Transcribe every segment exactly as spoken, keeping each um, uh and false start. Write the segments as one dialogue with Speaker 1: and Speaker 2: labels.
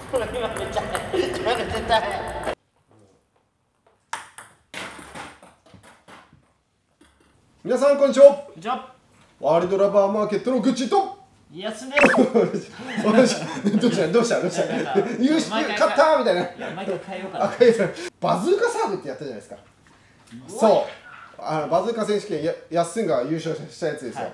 Speaker 1: これ今めっちゃ早い。今絶対早い。
Speaker 2: 皆さんこんにちは。
Speaker 1: こんにちは。
Speaker 2: ワールドラバーマーケットのグッチと
Speaker 1: やすです。
Speaker 2: どうしたどうしたどうした優勝勝ったみたいな。
Speaker 1: いや、毎回変えようかな。
Speaker 2: あ、変えた。バズーカサーブってやったじゃないですか。そう。あのバズーカ選手権ややっすんが優勝したやつですよ。はい、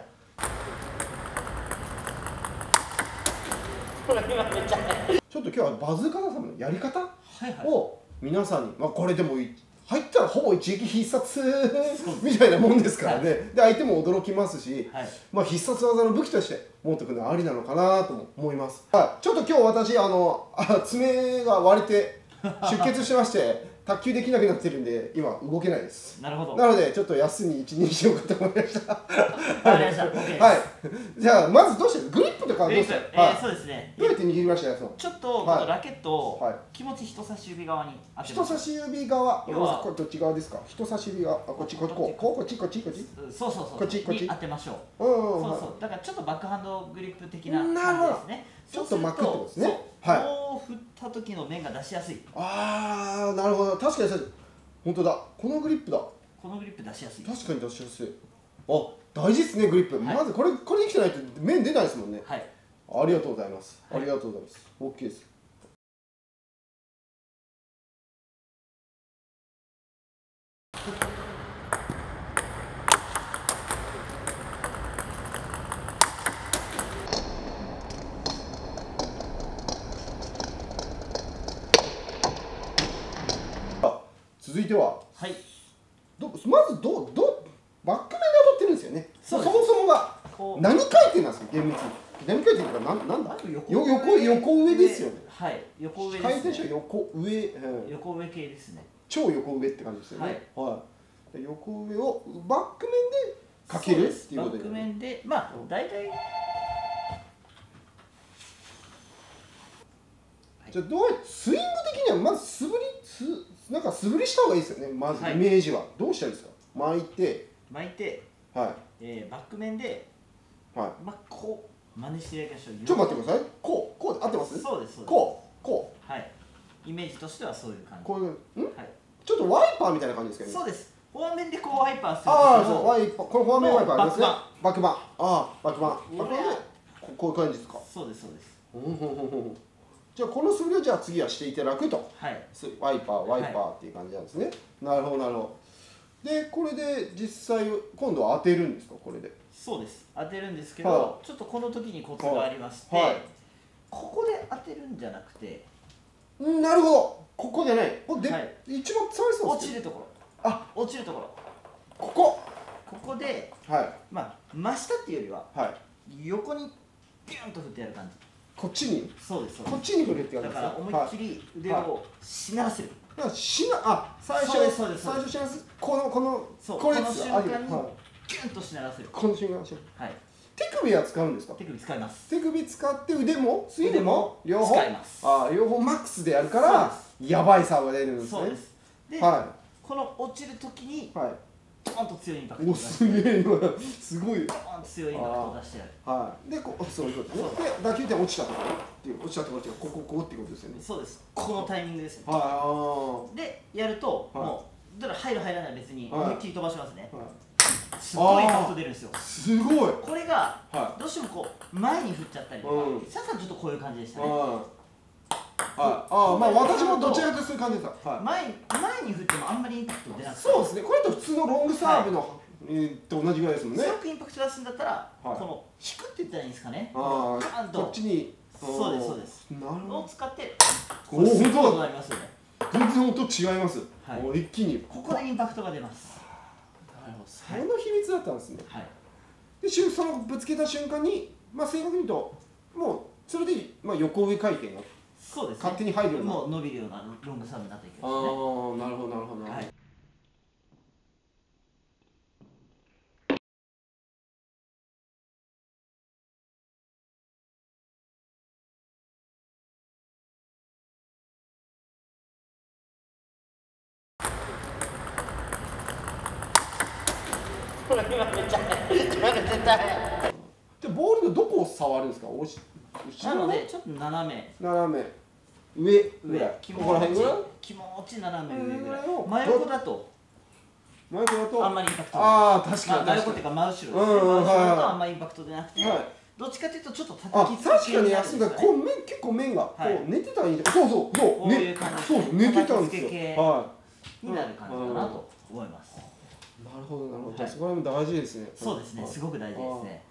Speaker 1: これ今めっちゃ早い。
Speaker 2: ちょっと今日はバズーカサーブのやり方
Speaker 1: はいはい
Speaker 2: を皆さんに、まあこれでもいい。入ったらほぼ一撃必殺みたいなもんですからね、はい、で相手も驚きますし、はい、まあ必殺技の武器として持っておくのはありなのかなとも思います、はい、ちょっと今日私あのあ爪が割れて出血してまして卓球できなくなってるんで今動けないです。
Speaker 1: なるほど。
Speaker 2: なのでちょっと休み一任しようかと思いました。
Speaker 1: わかりました。
Speaker 2: はい。じゃあまずどうしてグリップとかどうして？
Speaker 1: えー、そうですね。
Speaker 2: どうやって握りました？
Speaker 1: ちょっとこのラケットを気持ち人差し指側に当てます。
Speaker 2: 人差し指側。これどっち側ですか？人差し指側。あ、こっちこっちこうこうこっちこっちこっち。
Speaker 1: そうそうそう。
Speaker 2: こっちこっち
Speaker 1: 当てましょう。
Speaker 2: うん。
Speaker 1: そうそう。だからちょっとバックハンドグリップ的な感じですね。
Speaker 2: ちょっと巻くってことですね。
Speaker 1: はい。こう振った時の面が出しやすい。
Speaker 2: ああ、なるほど。確かにそう。本当だ。このグリップだ。
Speaker 1: このグリップ出しやすい。
Speaker 2: 確かに出しやすい。あ、大事ですねグリップ。まずこれこれできてないと面出ないですもんね。はい。ありがとうございます。ありがとうございます。オッケーです。続いては、はい、どまずどうどうバック面で当たってるんですよね。そもそもが何回転なんですか厳密に。何回転ってかなんなんだ。横横横上ですよね。
Speaker 1: はい。横上です、ね。
Speaker 2: 回転手は横上、
Speaker 1: うん、横上系ですね。
Speaker 2: 超横上って感じですよね。はい。はい、横上をバック面でかけるっていうことで。
Speaker 1: バック面でまあ大体。
Speaker 2: じゃあどうスイング的にはまず素振りすなんか素振りした方がいいですよね。まずイメージは、はい、どうしたらいいですか。巻いて
Speaker 1: 巻いて、はい、えー、バック面で、はい、まあこう真似してやりましょう。
Speaker 2: ちょっと待ってください。こうこう合ってます？
Speaker 1: そうですそうです。
Speaker 2: こうこ
Speaker 1: うはいイメージとしてはそういう感じ。
Speaker 2: こういうんはいちょっとワイパーみたいな感じですけどね。
Speaker 1: そうです。フォア面でこうワイパーする。
Speaker 2: ああそうワイパーこのフォア面ワイパーありますね。バックバンああバックバンバックバンでこういう感じですか。
Speaker 1: そうですそうです。
Speaker 2: ほんほんほんほん。じゃあこの素振りをじゃあ次はしていただくと、はい、ワイパーワイパーっていう感じなんですね、はい、なるほどなるほど。でこれで実際今度は当てるんですか。これで
Speaker 1: そうです当てるんですけど、はい、ちょっとこの時にコツがありまして、はい、ここで当てるんじゃなくて、
Speaker 2: なるほどここでねこで、はい、一番触りそう
Speaker 1: です落ちるところ
Speaker 2: あ
Speaker 1: 落ちるところ
Speaker 2: ここ
Speaker 1: ここで、はい、まあ真下っていうよりは、はい、横にピュンと振ってやる感じ。
Speaker 2: こっちに
Speaker 1: そうです
Speaker 2: こっちに振るって感じです。
Speaker 1: だから思いっきり腕をしならせる。
Speaker 2: だからしなあ最初
Speaker 1: そうです
Speaker 2: 最初しならせこのこの
Speaker 1: そうこの瞬間にキュンとしならせる。
Speaker 2: この瞬間はい手首は使うんですか。
Speaker 1: 手首使います。
Speaker 2: 手首使って腕も腕も両方
Speaker 1: 使います。
Speaker 2: あ両方マックスでやるからやばい差が出るんですね。
Speaker 1: そうです。でこの落ちるときにドーンと強いインパクトを出して
Speaker 2: おすげえ今すごい
Speaker 1: ドーンと強いインパクトを出してやる。
Speaker 2: はいでこうそういうことね。で打球点落ちたところっていう落ちたところっていうかここここっていうことですよね。
Speaker 1: そうです。このタイミングですよね。
Speaker 2: はい
Speaker 1: でやるともうだから入る入らない別に思いっきり飛ばしますね。すごいインパクト出るんですよ。
Speaker 2: すごい
Speaker 1: これがどうしてもこう前に振っちゃったりとか、さっさんちょっとこういう感じでしたね。
Speaker 2: ああまあ私もどちらかというとそういう感じでした。
Speaker 1: 前前に振ってもあんまりインパクト出なくて、
Speaker 2: そうですね。これと普通のロングサーブのと同じぐらいですもんね。
Speaker 1: 強くインパクト出すんだったらこの引くって言ったらいいんですかね。
Speaker 2: ああこっちに
Speaker 1: そうですそうです。
Speaker 2: なるほど。
Speaker 1: を使って
Speaker 2: おお本当だ。
Speaker 1: なりますよね。
Speaker 2: 全然音違います。一気に
Speaker 1: ここでインパクトが出ます。
Speaker 2: その秘密だったんですね。はい。でそのぶつけた瞬間にまあ正確に言うともうそれでまあ横上回転が
Speaker 1: そうです、ね、
Speaker 2: 勝手に入るような
Speaker 1: もう伸びるようなロングサーブになっていきますね。
Speaker 2: ああなるほどなるほどなるほど。はい。
Speaker 1: これ今めっちゃ早い。今絶対早い。
Speaker 2: でボールのどこを触るんですか。おし
Speaker 1: なのでちょっと斜め
Speaker 2: 斜め上
Speaker 1: 上気持ち気持ち斜め上ぐらい。真横だと
Speaker 2: 真横だと
Speaker 1: あんまりインパクト
Speaker 2: ああ確かに
Speaker 1: 真横っていうか真後ろですね。真後ろだとあんまりインパクトでなくて、どっちかというとちょっと叩きつけ
Speaker 2: 確かに安田こう面結構面がこう寝てたらいいんだ。そうそうそうね、そう寝てたんですよ。はい。
Speaker 1: になる感じかなと思います。
Speaker 2: なるほどなるほど。じゃあそこら辺も大事ですね。
Speaker 1: そうですね。すごく大事ですね。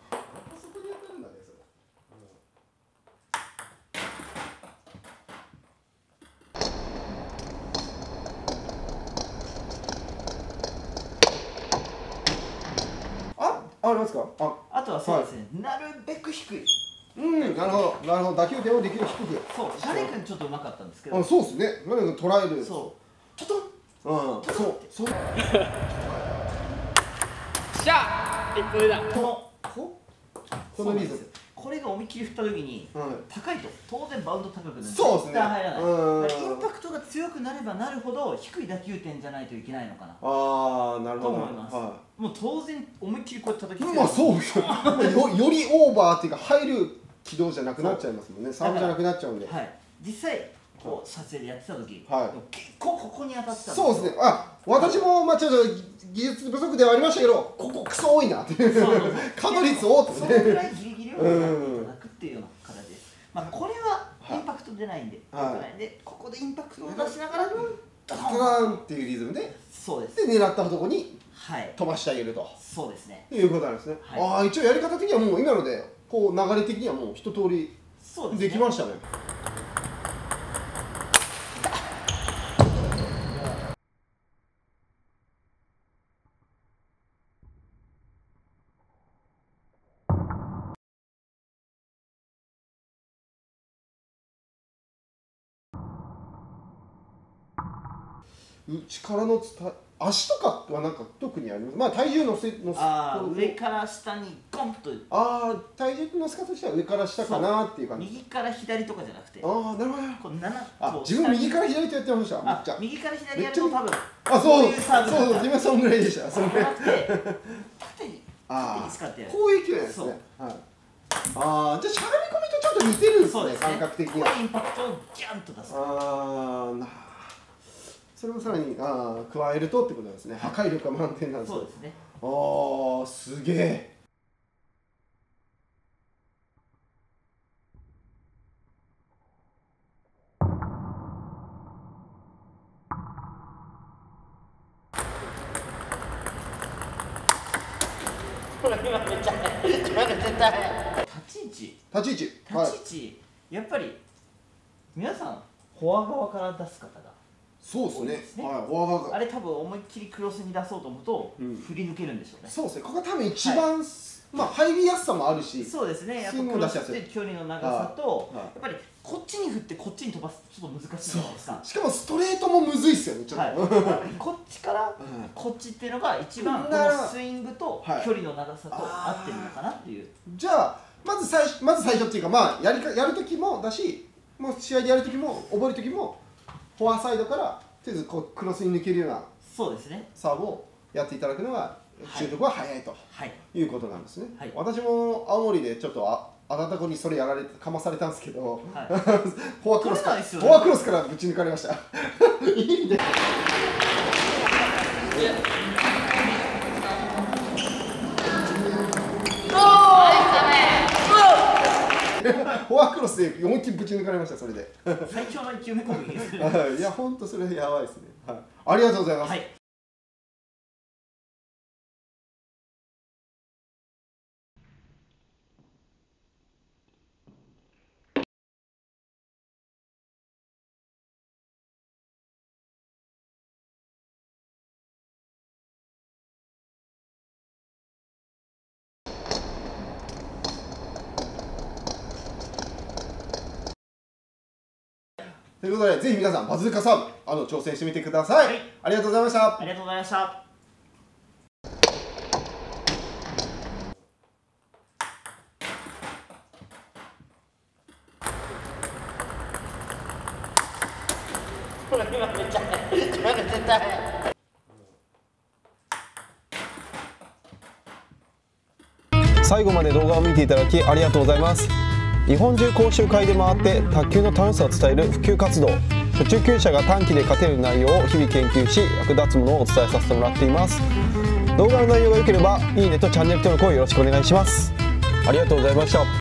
Speaker 2: ありますか。あ、
Speaker 1: あとはそうですね、はい、なるべく低い。
Speaker 2: うん、なるほど、なるほど、打球点をできる低く。
Speaker 1: そう、誰かにちょっとうまかったんですけど。
Speaker 2: あ、そうですね、誰か捉える。
Speaker 1: そう。ちょっと。
Speaker 2: うん、そう、そう。し
Speaker 1: ゃあ、一個目だ。この、
Speaker 2: こ。このリズム。
Speaker 1: これが思いっきり振った時に、高いと当然バウンド高くなる。
Speaker 2: そうですね。
Speaker 1: 入らない。インパクトが強くなればなるほど低い打球点じゃないといけないのかな。
Speaker 2: ああ、なるほど。
Speaker 1: と思います。もう当然思いっきりこうやって叩きつける。
Speaker 2: まあそうですよ。よりオーバーっていうか入る軌道じゃなくなっちゃいますもんね。サーブじゃなくなっちゃうんで。
Speaker 1: はい。実際こう撮影でやってた時、
Speaker 2: はい、
Speaker 1: 結構ここに当たってた。
Speaker 2: そうですね。あ、私もまあちょっと技術不足ではありましたけど、ここクソ多いなっていう。稼働率多って。
Speaker 1: そのぐらいギリギリをやっていただくっていうような形です。まあこれはインパクト出ないんで、でここでインパクトを出しながら
Speaker 2: ドカーンっていうリズムで、
Speaker 1: そうです。
Speaker 2: で狙ったところに飛ばしてあげると。
Speaker 1: そうですね。
Speaker 2: いうことなんですね。ああ、一応やり方的にはもう今のでこう流れ的にはもう一通りできましたね。力のつた足とかはなんか特にあります。まあ体重のせの
Speaker 1: あ上から下にゴンと。
Speaker 2: ああ、体重の乗せ方としては上から下かなっていう感じ。
Speaker 1: 右から左とかじゃなくて。
Speaker 2: ああ、なるほど。
Speaker 1: こうなな
Speaker 2: あ、自分右から左とやってました。めっちゃ。
Speaker 1: 右から左やると多分。
Speaker 2: あ、そうそうそう、今そんぐらいでした。そんぐらい。
Speaker 1: 縦に縦に使ってやる。
Speaker 2: こういう球なんですね。はい。ああ、じゃあしゃがみ込みとちょっと似てるんですね、感覚的には。
Speaker 1: これインパクトをギャンと出す。
Speaker 2: ああ、な。それをさらにあ加えるとってことなんですね。破壊力が満点なんです。
Speaker 1: そうですね。
Speaker 2: ああ、すげえ。
Speaker 1: これ今めっちゃ今の絶対立ち位置
Speaker 2: 立ち位置
Speaker 1: 立ち位置、やっぱり皆さんフォア側から出す方が
Speaker 2: そうですね。はい、フォア側
Speaker 1: あれ多分思いっきりクロスに出そうと思うと振り抜けるんでしょうね。
Speaker 2: そうですね。ここが多分一番まあ入りやすさもあるし、
Speaker 1: そうですね。やっぱクロスって距離の長さとやっぱりこっちに振ってこっちに飛ばすちょっと難しいじゃないですか。
Speaker 2: しかもストレートもむずいっすよね。ちょっと
Speaker 1: こっちからこっちっていうのが一番このスイングと距離の長さと合ってるのかなっていう。
Speaker 2: じゃあまず最初まず最初っていうかまあやりかやる時もだし、もう試合でやる時も覚える時もフォアサイドからとりあえずこうクロスに抜けるような
Speaker 1: そうですね
Speaker 2: サーブをやっていただくのが習得は早いということなんですね。私も青森でちょっとああなた子にそれやられてかまされたんですけど、はい、フォアクロスからフォアクロスからぶち抜かれました。いいね。フォアクロスで思いっきりぶち抜かれました。それで
Speaker 1: 最強のいっきゅうめ攻撃ですね。
Speaker 2: いや本当それやばいですね。はい、ありがとうございます。はい、ということで、ぜひ皆さん、バズーカサーブ、あの挑戦してみてください。はい、ありがとうございました。
Speaker 1: ありがとうございました。これ今めっちゃ今の絶対。
Speaker 3: 最後まで動画を見ていただきありがとうございます。 日本中講習会で回って卓球の楽しさを伝える普及活動、初中級者が短期で勝てる内容を日々研究し、役立つものをお伝えさせてもらっています。動画の内容が良ければいいねとチャンネル登録をよろしくお願いします。ありがとうございました。